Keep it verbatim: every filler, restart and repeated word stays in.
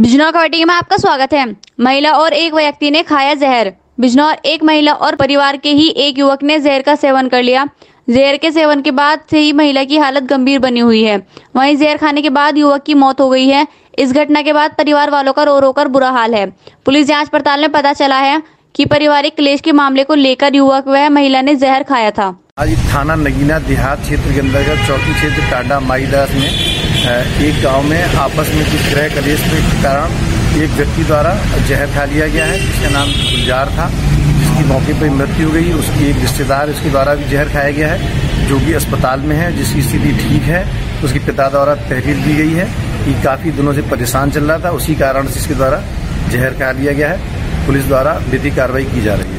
बिजनौर खबर में आपका स्वागत है। महिला और एक व्यक्ति ने खाया जहर। बिजनौर एक महिला और परिवार के ही एक युवक ने जहर का सेवन कर लिया। जहर के सेवन के बाद से ही महिला की हालत गंभीर बनी हुई है। वहीं जहर खाने के बाद युवक की मौत हो गई है। इस घटना के बाद परिवार वालों का रो रो कर बुरा हाल है। पुलिस जांच पड़ताल में पता चला है कि पारिवारिक क्लेश के मामले को लेकर युवक व महिला ने जहर खाया था। आज थाना नगीना देहात क्षेत्र के अंतर्गत चौकी क्षेत्र टाडा माईदास में एक गांव में आपस में कुछ क्रय कलेश के कारण एक व्यक्ति द्वारा जहर खा लिया गया है, जिसका नाम गुलजार था, जिसकी मौके पर मृत्यु हो गई। उसकी एक रिश्तेदार उसके द्वारा भी जहर खाया गया है, जो कि अस्पताल में है, जिसकी स्थिति ठीक है। उसके पिता द्वारा तहरीर दी गई है कि काफी दिनों से परेशान चल रहा था, उसी कारण से इसके द्वारा जहर खा लिया गया है। पुलिस द्वारा विधिक कार्रवाई की जा रही है।